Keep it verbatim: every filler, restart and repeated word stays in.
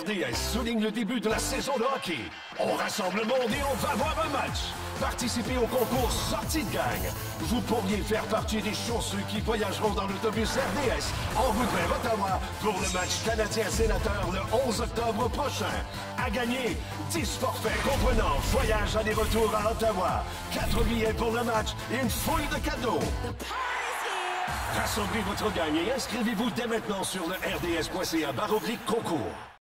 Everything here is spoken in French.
R D S souligne le début de la saison de hockey. On rassemble le monde et on va voir un match. Participez au concours Sortie de gang. Vous pourriez faire partie des chanceux qui voyageront dans l'autobus R D S en route vers Ottawa pour le match canadien-sénateur le onze octobre prochain. À gagner, dix forfaits comprenant voyage aller-retour à Ottawa, quatre billets pour le match et une foule de cadeaux. Rassemblez votre gang et inscrivez-vous dès maintenant sur le r d s point c a barre oblique concours.